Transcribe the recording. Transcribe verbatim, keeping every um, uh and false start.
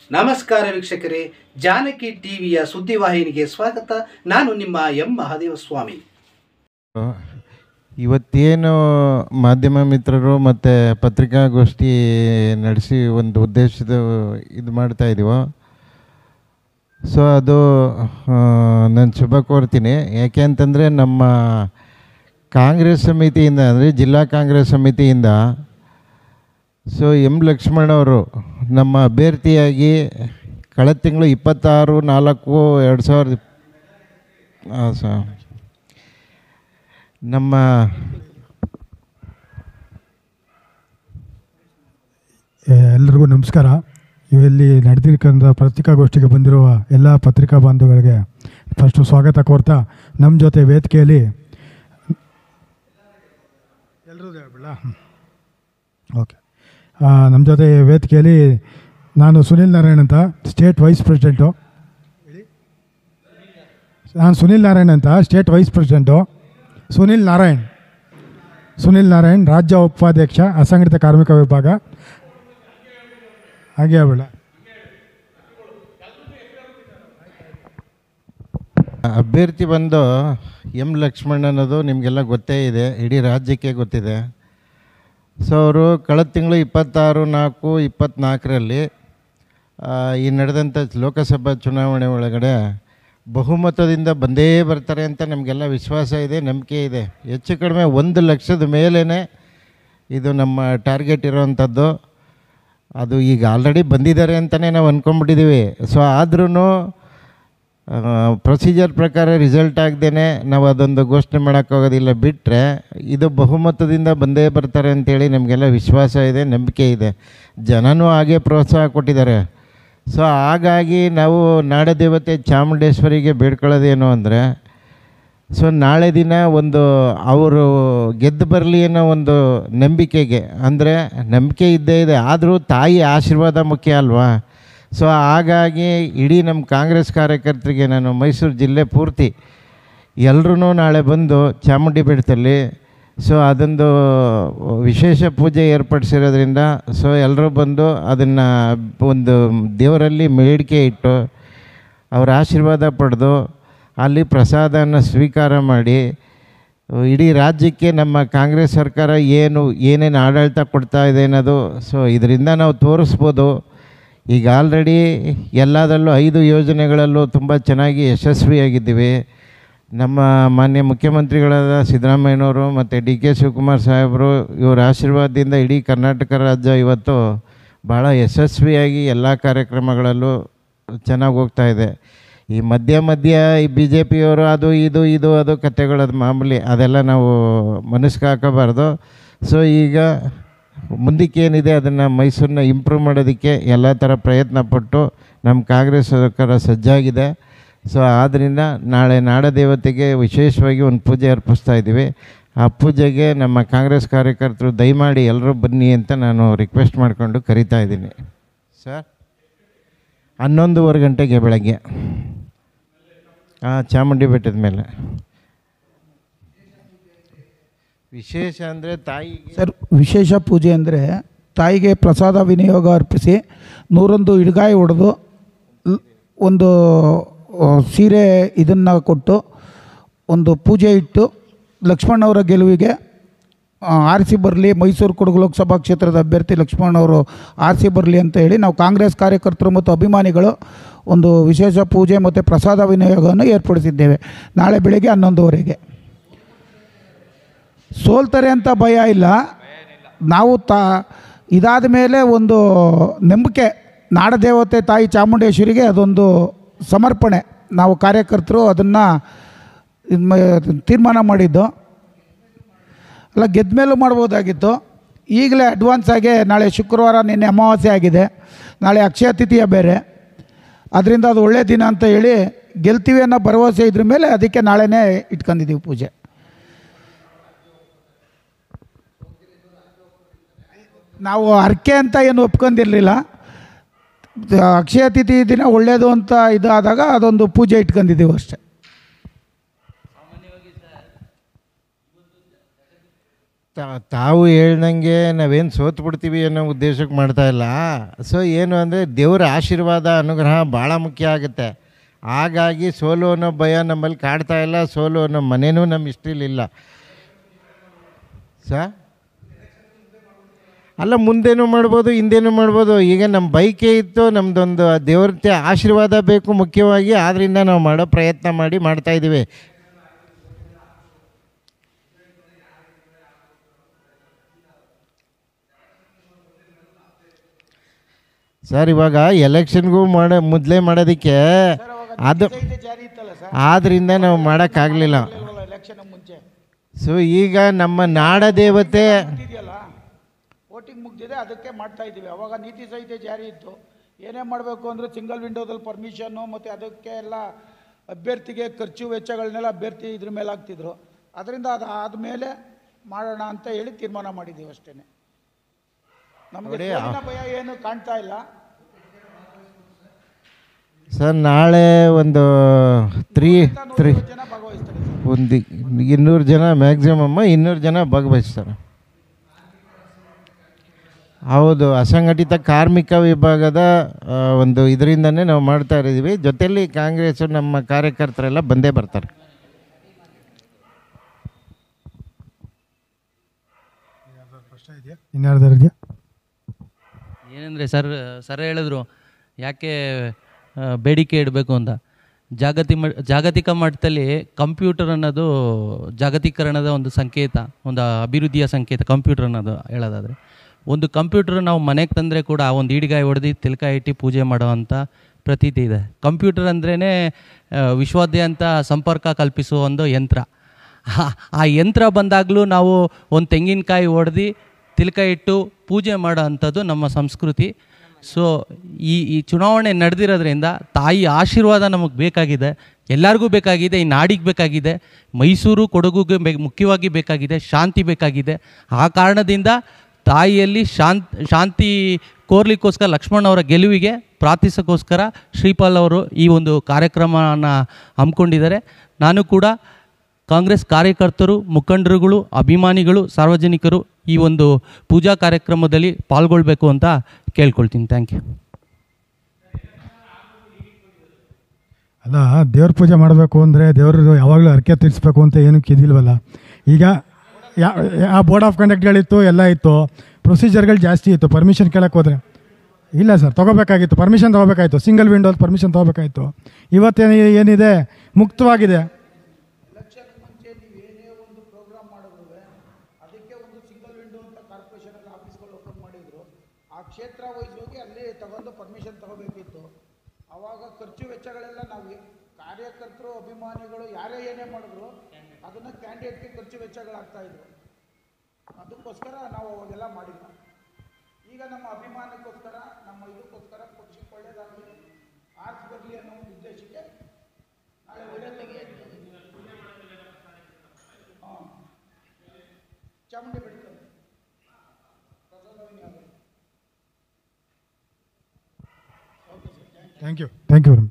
ನಮಸ್ಕಾರ ವೀಕ್ಷಕರೇ, ಜಾನಕಿ ಟಿವಿಯ ಸುದ್ದಿವಾಹಿನಿಗೆ ಸ್ವಾಗತ. ನಾನು ನಿಮ್ಮ ಎಂ ಮಹಾದೇವ ಸ್ವಾಮಿ. ಇವತ್ತೇನು ಮಾಧ್ಯಮ ಮಿತ್ರರು ಮತ್ತು ಪತ್ರಿಕಾಗೋಷ್ಠಿ ನಡೆಸಿ ಒಂದು ಉದ್ದೇಶದ ಇದು ಮಾಡ್ತಾ ಇದ್ದೀವೋ, ಸೊ ಅದು ನಾನು ಶುಭ ಕೋರ್ತೀನಿ. ಯಾಕೆ ಅಂತಂದರೆ ನಮ್ಮ ಕಾಂಗ್ರೆಸ್ ಸಮಿತಿಯಿಂದ, ಅಂದರೆ ಜಿಲ್ಲಾ ಕಾಂಗ್ರೆಸ್ ಸಮಿತಿಯಿಂದ ಸೊ ಎಂ ಲಕ್ಷ್ಮಣವರು ನಮ್ಮ ಅಭ್ಯರ್ಥಿಯಾಗಿ ಕಳೆದ ತಿಂಗಳು ಇಪ್ಪತ್ತಾರು ನಾಲ್ಕು ಎರಡು ಸಾವಿರದ ಹಾಂ ಸ ನಮ್ಮ ಎಲ್ಲರಿಗೂ ನಮಸ್ಕಾರ. ಇಲ್ಲಿ ನಡೆದಿರ್ತಕ್ಕಂಥ ಪತ್ರಿಕಾಗೋಷ್ಠಿಗೆ ಬಂದಿರುವ ಎಲ್ಲ ಪತ್ರಿಕಾ ಬಾಂಧವಗಳಿಗೆ ಫಸ್ಟು ಸ್ವಾಗತ ಕೋರ್ತಾ, ನಮ್ಮ ಜೊತೆ ವೇದಿಕೆಯಲ್ಲಿ ಎಲ್ಲರೂ ಹೇಳ್ಬಿಡ ಓಕೆ ನಮ್ಮ ಜೊತೆ ವೇದಿಕೆಯಲ್ಲಿ ನಾನು ಸುನಿಲ್ ನಾರಾಯಣ್ ಅಂತ, ಸ್ಟೇಟ್ ವೈಸ್ ಪ್ರೆಸಿಡೆಂಟು. ನಾನು ಸುನಿಲ್ ನಾರಾಯಣ್ ಅಂತ state vice president. Sunil Narayan Sunil Narayan ರಾಜ್ಯ ಉಪಾಧ್ಯಕ್ಷ, ಅಸಂಘಟಿತ ಕಾರ್ಮಿಕ ವಿಭಾಗ. ಹಾಗೆ ಹೇಳ್ಬೇಡ. ಅಭ್ಯರ್ಥಿ ಬಂದು ಎಂ ಲಕ್ಷ್ಮಣ್ ಅನ್ನೋದು ನಿಮಗೆಲ್ಲ ಗೊತ್ತೇ ಇದೆ, ಇಡೀ ರಾಜ್ಯಕ್ಕೆ ಗೊತ್ತಿದೆ. ಸೊ ಅವರು ಕಳೆದ ತಿಂಗಳು ಇಪ್ಪತ್ತಾರು ನಾಲ್ಕು ಇಪ್ಪತ್ತ್ನಾಲ್ಕರಲ್ಲಿ ಈ ನಡೆದಂಥ ಲೋಕಸಭಾ ಚುನಾವಣೆ ಒಳಗಡೆ ಬಹುಮತದಿಂದ ಬಂದೇ ಬರ್ತಾರೆ ಅಂತ ನಮಗೆಲ್ಲ ವಿಶ್ವಾಸ ಇದೆ, ನಂಬಿಕೆ ಇದೆ. ಹೆಚ್ಚು ಕಡಿಮೆ ಒಂದು ಲಕ್ಷದ ಮೇಲೇ ಇದು ನಮ್ಮ ಟಾರ್ಗೆಟ್ ಇರೋವಂಥದ್ದು. ಅದು ಈಗ ಆಲ್ರೆಡಿ ಬಂದಿದ್ದಾರೆ ಅಂತಲೇ ನಾವು ಅಂದ್ಕೊಂಬಿಟ್ಟಿದ್ದೀವಿ. ಸೊ ಆದ್ರೂ ಪ್ರೊಸೀಜರ್ ಪ್ರಕಾರ ರಿಸಲ್ಟ್ ಆಗದೇ ನಾವು ಅದೊಂದು ಘೋಷಣೆ ಮಾಡೋಕ್ಕಾಗೋದಿಲ್ಲ. ಬಿಟ್ಟರೆ ಇದು ಬಹುಮತದಿಂದ ಬಂದೇ ಬರ್ತಾರೆ ಅಂಥೇಳಿ ನಮಗೆಲ್ಲ ವಿಶ್ವಾಸ ಇದೆ, ನಂಬಿಕೆ ಇದೆ. ಜನನೂ ಹಾಗೆ ಪ್ರೋತ್ಸಾಹ ಕೊಟ್ಟಿದ್ದಾರೆ. ಸೊ ಹಾಗಾಗಿ ನಾವು ನಾಡದೇವತೆ ಚಾಮುಂಡೇಶ್ವರಿಗೆ ಬೇಡ್ಕೊಳ್ಳೋದೇನು ಅಂದರೆ, ಸೊ ನಾಳೆ ದಿನ ಒಂದು ಅವರು ಗೆದ್ದು ಬರಲಿ ಅನ್ನೋ ಒಂದು ನಂಬಿಕೆಗೆ, ಅಂದರೆ ನಂಬಿಕೆ ಇದ್ದೇ ಇದೆ, ಆದರೂ ತಾಯಿ ಆಶೀರ್ವಾದ ಮುಖ್ಯ ಅಲ್ವಾ. ಸೊ ಹಾಗಾಗಿ ಇಡೀ ನಮ್ಮ ಕಾಂಗ್ರೆಸ್ ಕಾರ್ಯಕರ್ತರಿಗೆ ನಾನು ಮೈಸೂರು ಜಿಲ್ಲೆ ಪೂರ್ತಿ ಎಲ್ಲರೂ ನಾಳೆ ಬಂದು ಚಾಮುಂಡಿ ಬೆಟ್ಟದಲ್ಲಿ ಸೊ ಅದೊಂದು ವಿಶೇಷ ಪೂಜೆ ಏರ್ಪಡಿಸಿರೋದ್ರಿಂದ ಸೊ ಎಲ್ಲರೂ ಬಂದು ಅದನ್ನು ಒಂದು ದೇವರಲ್ಲಿ ಬೇಡಿಕೆ ಇಟ್ಟು ಅವರ ಆಶೀರ್ವಾದ ಪಡೆದು ಅಲ್ಲಿ ಪ್ರಸಾದನ ಸ್ವೀಕಾರ ಮಾಡಿ ಇಡೀ ರಾಜ್ಯಕ್ಕೆ ನಮ್ಮ ಕಾಂಗ್ರೆಸ್ ಸರ್ಕಾರ ಏನು ಏನೇನು ಆಡಳಿತ ಕೊಡ್ತಾ ಇದೆ ಅನ್ನೋದು ಸೊ ಇದರಿಂದ ನಾವು ತೋರಿಸ್ಬೋದು. ಈಗ ಆಲ್ರೆಡಿ ಎಲ್ಲದರಲ್ಲೂ ಐದು ಯೋಜನೆಗಳಲ್ಲೂ ತುಂಬ ಚೆನ್ನಾಗಿ ಯಶಸ್ವಿಯಾಗಿದ್ದೀವಿ. ನಮ್ಮ ಮಾನ್ಯ ಮುಖ್ಯಮಂತ್ರಿಗಳಾದ ಸಿದ್ದರಾಮಯ್ಯನವರು ಮತ್ತು ಡಿ ಕೆ ಶಿವಕುಮಾರ್ ಸಾಹೇಬರು ಇವರ ಆಶೀರ್ವಾದದಿಂದ ಇಡೀ ಕರ್ನಾಟಕ ರಾಜ್ಯ ಇವತ್ತು ಭಾಳ ಯಶಸ್ವಿಯಾಗಿ ಎಲ್ಲ ಕಾರ್ಯಕ್ರಮಗಳಲ್ಲೂ ಚೆನ್ನಾಗಿ ಹೋಗ್ತಾಯಿದೆ. ಈ ಮಧ್ಯ ಮಧ್ಯ ಈ ಬಿ ಜೆ ಪಿಯವರು ಅದು ಇದು ಇದು ಅದು ಕಥೆಗಳದು ಮಾಮೂಲಿ, ಅದೆಲ್ಲ ನಾವು ಮನಸ್ಸಿಗೆ ಹಾಕೋಬಾರ್ದು. ಸೊ ಈಗ ಮುಂದಕ್ಕೇನಿದೆ ಅದನ್ನು ಮೈಸೂರನ್ನ ಇಂಪ್ರೂವ್ ಮಾಡೋದಕ್ಕೆ ಎಲ್ಲ ಥರ ಪ್ರಯತ್ನ ಪಟ್ಟು ನಮ್ಮ ಕಾಂಗ್ರೆಸ್ ಸರ್ಕಾರ ಸಜ್ಜಾಗಿದೆ. ಸೊ ಆದ್ದರಿಂದ ನಾಳೆ ನಾಡದೇವತೆಗೆ ವಿಶೇಷವಾಗಿ ಒಂದು ಪೂಜೆ ಅರ್ಪಿಸ್ತಾ ಇದ್ದೀವಿ. ಆ ಪೂಜೆಗೆ ನಮ್ಮ ಕಾಂಗ್ರೆಸ್ ಕಾರ್ಯಕರ್ತರು ದಯಮಾಡಿ ಎಲ್ಲರೂ ಬನ್ನಿ ಅಂತ ನಾನು ರಿಕ್ವೆಸ್ಟ್ ಮಾಡಿಕೊಂಡು ಕರಿತಾ ಇದ್ದೀನಿ. ಸರ್ ಹನ್ನೊಂದುವರೆ ಗಂಟೆಗೆ ಬೆಳಗ್ಗೆ ಹಾಂ ಚಾಮುಂಡಿ ಬೆಟ್ಟದ ಮೇಲೆ. ವಿಶೇಷ ಅಂದರೆ ತಾಯಿ ಸರ್, ವಿಶೇಷ ಪೂಜೆ ಅಂದರೆ ತಾಯಿಗೆ ಪ್ರಸಾದ ವಿನಿಯೋಗ ಅರ್ಪಿಸಿ ನೂರೊಂದು ಇಡ್ಗಾಯಿ ಹೊಡೆದು ಒಂದು ಸೀರೆ ಇದನ್ನು ಕೊಟ್ಟು ಒಂದು ಪೂಜೆ ಇಟ್ಟು ಲಕ್ಷ್ಮಣ್ಣವರ ಗೆಲುವಿಗೆ ಆರಿಸಿ ಬರಲಿ, ಮೈಸೂರು ಕೊಡಗು ಲೋಕಸಭಾ ಕ್ಷೇತ್ರದ ಅಭ್ಯರ್ಥಿ ಲಕ್ಷ್ಮಣ್ಣವರು ಆರಿಸಿ ಬರಲಿ ಅಂತ ಹೇಳಿ ನಾವು ಕಾಂಗ್ರೆಸ್ ಕಾರ್ಯಕರ್ತರು ಮತ್ತು ಅಭಿಮಾನಿಗಳು ಒಂದು ವಿಶೇಷ ಪೂಜೆ ಮತ್ತು ಪ್ರಸಾದ ವಿನಿಯೋಗವನ್ನು ಏರ್ಪಡಿಸಿದ್ದೇವೆ ನಾಳೆ ಬೆಳಗ್ಗೆ ಹನ್ನೊಂದುವರೆಗೆ. ಸೋಲ್ತಾರೆ ಅಂತ ಭಯ ಇಲ್ಲ. ನಾವು ತಾ ಇದಾದ ಮೇಲೆ ಒಂದು ನಂಬಿಕೆ, ನಾಡದೇವತೆ ತಾಯಿ ಚಾಮುಂಡೇಶ್ವರಿಗೆ ಅದೊಂದು ಸಮರ್ಪಣೆ. ನಾವು ಕಾರ್ಯಕರ್ತರು ಅದನ್ನು ತೀರ್ಮಾನ ಮಾಡಿದ್ದು ಅಲ್ಲ, ಗೆದ್ದ ಮೇಲೂ ಮಾಡ್ಬೋದಾಗಿತ್ತು. ಈಗಲೇ ಅಡ್ವಾನ್ಸ್ ಆಗಿ ನಾಳೆ ಶುಕ್ರವಾರ, ನಿನ್ನೆ ಅಮಾವಾಸ್ಯೆ ಆಗಿದೆ, ನಾಳೆ ಅಕ್ಷಯ ತಿಥಿಯ ಬೇರೆ, ಅದರಿಂದ ಅದು ಒಳ್ಳೆಯ ದಿನ ಅಂತ ಹೇಳಿ ಗೆಲ್ತೀವಿ ಅನ್ನೋ ಭರವಸೆ ಇದ್ರ ಮೇಲೆ ಅದಕ್ಕೆ ನಾಳೆನೇ ಇಟ್ಕೊಂಡಿದ್ದೀವಿ ಪೂಜೆ. ನಾವು ಹರಕೆ ಅಂತ ಏನು ಒಪ್ಕೊಂಡಿರಲಿಲ್ಲ. ಅಕ್ಷಯ ತಿಥಿ ದಿನ ಒಳ್ಳೆಯದು ಅಂತ ಇದಾದಾಗ ಅದೊಂದು ಪೂಜೆ ಇಟ್ಕೊಂಡಿದ್ದೀವಿ ಅಷ್ಟೇ. ತಾ- ತಾವು ಹೇಳ್ದಂಗೆ ನಾವೇನು ಸೋತು ಬಿಡ್ತೀವಿ ಅನ್ನೋ ಉದ್ದೇಶಕ್ಕೆ ಮಾಡ್ತಾ ಇಲ್ಲ. ಸೊ ಏನು ಅಂದರೆ ದೇವರ ಆಶೀರ್ವಾದ ಅನುಗ್ರಹ ಭಾಳ ಮುಖ್ಯ ಆಗುತ್ತೆ. ಹಾಗಾಗಿ ಸೋಲು ಅನ್ನೋ ಭಯ ನಮ್ಮಲ್ಲಿ ಕಾಡ್ತಾ ಇಲ್ಲ. ಸೋಲು ಅನ್ನೋ ಮನೇನೂ ನಮ್ಮ ಇಷ್ಟಲಿಲ್ಲ ಸ ಅಲ್ಲ, ಮುಂದೇನೂ ಮಾಡ್ಬೋದು, ಹಿಂದೇನೂ ಮಾಡ್ಬೋದು. ಈಗ ನಮ್ಮ ಬೈಕೇ ಇತ್ತು, ನಮ್ಮದೊಂದು ದೇವ್ರ ಆಶೀರ್ವಾದ ಬೇಕು ಮುಖ್ಯವಾಗಿ. ಆದ್ದರಿಂದ ನಾವು ಮಾಡೋ ಪ್ರಯತ್ನ ಮಾಡಿ ಮಾಡ್ತಾಯಿದ್ದೀವಿ. ಸರ್ ಇವಾಗ ಎಲೆಕ್ಷನ್ಗೂ ಮಾಡೋ ಮೊದಲೇ ಮಾಡೋದಕ್ಕೆ ಅದು ಆದ್ದರಿಂದ ನಾವು ಮಾಡೋಕ್ಕಾಗಲಿಲ್ಲ. ಎಲೆಕ್ಷನ್ ಮುಂಚೆ ಸೊ ಈಗ ನಮ್ಮ ನಾಡ ದೇವತೆ ಇದೆಯಲ್ಲ, ವೋಟಿಂಗ್ ಮುಗ್ದಿದೆ, ಅದಕ್ಕೆ ಮಾಡ್ತಾ ಇದ್ದೀವಿ. ಅವಾಗ ನೀತಿ ಸಂಹಿತೆ ಜಾರಿ ಇತ್ತು. ಏನೇ ಮಾಡಬೇಕು ಅಂದರೆ ಸಿಂಗಲ್ ವಿಂಡೋದಲ್ಲಿ ಪರ್ಮಿಷನ್ನು ಮತ್ತು ಅದಕ್ಕೆ ಎಲ್ಲ ಅಭ್ಯರ್ಥಿಗೆ ಖರ್ಚು ವೆಚ್ಚಗಳನ್ನೆಲ್ಲ ಅಭ್ಯರ್ಥಿ ಇದ್ರ ಮೇಲೆ ಹಾಕ್ತಿದ್ರು. ಅದರಿಂದ ಅದು ಆದಮೇಲೆ ಮಾಡೋಣ ಅಂತ ಹೇಳಿ ತೀರ್ಮಾನ ಮಾಡಿದ್ದೀವಿ ಅಷ್ಟೇ. ನಮಗೆ ಭಯ ಏನು ಕಾಣ್ತಾ ಇಲ್ಲ ಸರ್. ನಾಳೆ ಒಂದು ತ್ರೀ ತ್ರೀ ಜನ ಭಾಗವಹಿಸ್ತಾರೆ. ಒಂದು ಇನ್ನೂರು ಜನ ಮ್ಯಾಕ್ಸಿಮಮ್ ಇನ್ನೂರು ಜನ ಭಾಗವಹಿಸ್ತಾರೆ. ಹೌದು, ಅಸಂಘಟಿತ ಕಾರ್ಮಿಕ ವಿಭಾಗದ ಒಂದು ಇದರಿಂದನೇ ನಾವು ಮಾಡ್ತಾ ಇದ್ದೀವಿ. ಜೊತೆಯಲ್ಲಿ ಕಾಂಗ್ರೆಸ್ಸು ನಮ್ಮ ಕಾರ್ಯಕರ್ತರೆಲ್ಲ ಬಂದೇ ಬರ್ತಾರೆ. ಇನ್ಯಾರ್ದಾರಿಗೆ ಏನಂದರೆ ಸರ್ ಸರ್ ಹೇಳಿದ್ರು ಯಾಕೆ ಬೇಡಿಕೆ ಇಡಬೇಕು ಅಂತ. ಜಾಗತಿ ಮ ಜಾಗತಿಕ ಮಟ್ಟದಲ್ಲಿ ಕಂಪ್ಯೂಟರ್ ಅನ್ನೋದು ಜಾಗತೀಕರಣದ ಒಂದು ಸಂಕೇತ, ಒಂದು ಅಭಿವೃದ್ಧಿಯ ಸಂಕೇತ ಕಂಪ್ಯೂಟರ್ ಅನ್ನೋದು ಹೇಳೋದಾದರೆ. ಒಂದು ಕಂಪ್ಯೂಟರ್ ನಾವು ಮನೆಗೆ ತಂದರೆ ಕೂಡ ಒಂದು ಈಡಿಗಾಯಿ ಹೊಡೆದು ತಿಲಕ ಇಟ್ಟು ಪೂಜೆ ಮಾಡೋವಂಥ ಪ್ರತೀತಿ ಇದೆ. ಕಂಪ್ಯೂಟರ್ ಅಂದ್ರೇ ವಿಶ್ವಾದ್ಯಂತ ಸಂಪರ್ಕ ಕಲ್ಪಿಸುವ ಒಂದು ಯಂತ್ರ. ಆ ಯಂತ್ರ ಬಂದಾಗಲೂ ನಾವು ಒಂದು ತೆಂಗಿನಕಾಯಿ ಹೊಡೆದು ತಿಲಕ ಇಟ್ಟು ಪೂಜೆ ಮಾಡೋ ಅಂಥದ್ದು ನಮ್ಮ ಸಂಸ್ಕೃತಿ. ಸೊ ಈ ಈ ಚುನಾವಣೆ ನಡೆದಿರೋದ್ರಿಂದ ತಾಯಿ ಆಶೀರ್ವಾದ ನಮಗೆ ಬೇಕಾಗಿದೆ, ಎಲ್ಲರಿಗೂ ಬೇಕಾಗಿದೆ, ಈ ನಾಡಿಗೆ ಬೇಕಾಗಿದೆ, ಮೈಸೂರು ಕೊಡಗುಗೆ ಬೇ ಮುಖ್ಯವಾಗಿ ಬೇಕಾಗಿದೆ, ಶಾಂತಿ ಬೇಕಾಗಿದೆ. ಆ ಕಾರಣದಿಂದ ತಾಯಿಯಲ್ಲಿ ಶಾಂತ್ ಶಾಂತಿ ಕೋರ್ಲಿಕ್ಕೋಸ್ಕರ ಲಕ್ಷ್ಮಣ್ ಅವರ ಗೆಲುವಿಗೆ ಪ್ರಾರ್ಥಿಸೋಕ್ಕೋಸ್ಕರ ಶ್ರೀಪಾಲ್ ಅವರು ಈ ಒಂದು ಕಾರ್ಯಕ್ರಮವನ್ನು ಹಮ್ಮಿಕೊಂಡಿದ್ದಾರೆ. ನಾನು ಕೂಡ ಕಾಂಗ್ರೆಸ್ ಕಾರ್ಯಕರ್ತರು, ಮುಖಂಡರುಗಳು, ಅಭಿಮಾನಿಗಳು, ಸಾರ್ವಜನಿಕರು ಈ ಒಂದು ಪೂಜಾ ಕಾರ್ಯಕ್ರಮದಲ್ಲಿ ಪಾಲ್ಗೊಳ್ಬೇಕು ಅಂತ ಕೇಳ್ಕೊಳ್ತೀನಿ. Thank you. ಅಲ್ಲ, ದೇವ್ರ ಪೂಜೆ ಮಾಡಬೇಕು ಅಂದರೆ ದೇವ್ರದ್ದು ಯಾವಾಗಲೂ ಹರಕೆ ತೀರಿಸ್ಬೇಕು ಅಂತ ಏನಕ್ಕೆ ಇದಿಲ್ವಲ್ಲ. ಈಗ ಯಾ ಆ ಬೋರ್ಡ್ ಆಫ್ ಕಂಡಕ್ಟ್ಗಳಿತ್ತು, ಎಲ್ಲ ಇತ್ತು, ಪ್ರೊಸೀಜರ್ಗಳು ಜಾಸ್ತಿ ಇತ್ತು. ಪರ್ಮಿಷನ್ ಕೇಳಕ್ಕೆ ಹೋದರೆ ಇಲ್ಲ ಸರ್, ತೊಗೋಬೇಕಾಗಿತ್ತು, ಪರ್ಮಿಷನ್ ತೊಗೋಬೇಕಾಯಿತು, ಸಿಂಗಲ್ ವಿಂಡೋಲ್ಲಿ ಪರ್ಮಿಷನ್ ತೊಗೋಬೇಕಾಯಿತು. ಇವತ್ತೇನು ಏನಿದೆ ಮುಕ್ತವಾಗಿದೆ. ಎಲೆಕ್ಷನ್ ಮುಂಚೆ ನೀವು ಏನೇ ಒಂದು ಪ್ರೋಗ್ರಾಮ್ ಮಾಡಿದ್ರು ಅದಕ್ಕೆ ಒಂದು ಸಿಂಗಲ್ ವಿಂಡೋ ಅಂತ ಕಾರ್ಪೊರೇಷನಲ್ಲಿ ಆಫೀಸ್ಗಳು ಓಪನ್ ಮಾಡಿದ್ರು. ಆ ಕ್ಷೇತ್ರ ವೈಸ್ ಹೋಗಿ ಅಲ್ಲಿ ತಗೊಂಡು ಪರ್ಮಿಷನ್ ತಗೋಬೇಕಿತ್ತು. ಆವಾಗ ಖರ್ಚು ವೆಚ್ಚಗಳೆಲ್ಲ ನಾವು ಕಾರ್ಯಕರ್ತರು, ಅಭಿಮಾನಿಗಳು ಯಾರೇ ಏನೇ ಮಾಡಿದ್ರು ಅದನ್ನು ಕ್ಯಾಂಡಿಡೇಟ್ಗೆ ಖರ್ಚು ವೆಚ್ಚಗಳಾಗ್ತಾಯಿದ್ರು. ಅದಕ್ಕೋಸ್ಕರ ನಾವು ಅವಾಗೆಲ್ಲ ಮಾಡಿಲ್ಲ. ಈಗ ನಮ್ಮ ಅಭಿಮಾನಕ್ಕೋಸ್ಕರ, ನಮ್ಮ ಇದಕ್ಕೋಸ್ಕರ ಪಕ್ಷಕ್ಕೆ ಒಳ್ಳೆಯದಾಗಲಿ, ಆರ್ಸ್ ಬರಲಿ ಅನ್ನೋ ಒಂದು ಉದ್ದೇಶಕ್ಕೆ ನಾಳೆ ಒಳ್ಳೆಯದಾಗಿ ಹಾಂ ಚಾಮುಂಡಿ ಬೆಟ್ಟದಲ್ಲಿ ಪ್ರಸಾದವಿನಿ ಆಗುತ್ತೆ. Okay sir, thank you thank you